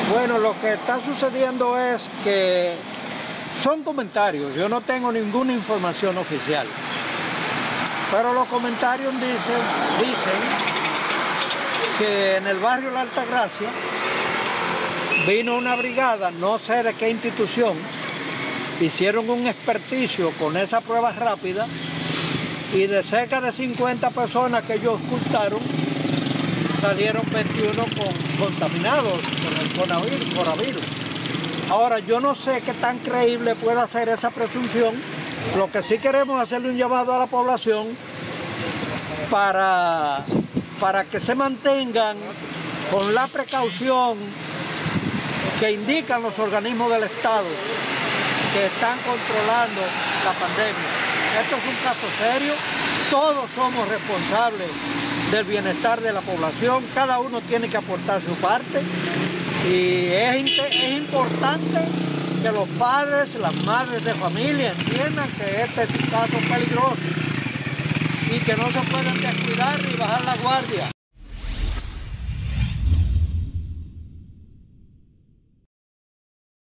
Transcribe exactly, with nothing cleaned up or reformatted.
Bueno, lo que está sucediendo es que son comentarios, yo no tengo ninguna información oficial, pero los comentarios dicen, dicen que en el barrio La Altagracia vino una brigada, no sé de qué institución, hicieron un experticio con esa prueba rápida y de cerca de cincuenta personas que ellos ocultaron, salieron veintiuno con, contaminados con el coronavirus, coronavirus. Ahora, yo no sé qué tan creíble pueda ser esa presunción. Lo que sí queremos hacerle un llamado a la población para, para que se mantengan con la precaución que indican los organismos del Estado que están controlando la pandemia. Esto es un caso serio, todos somos responsables del bienestar de la población, cada uno tiene que aportar su parte y es, es importante que los padres, las madres de familia entiendan que este es un caso peligroso y que no se pueden descuidar ni bajar la guardia.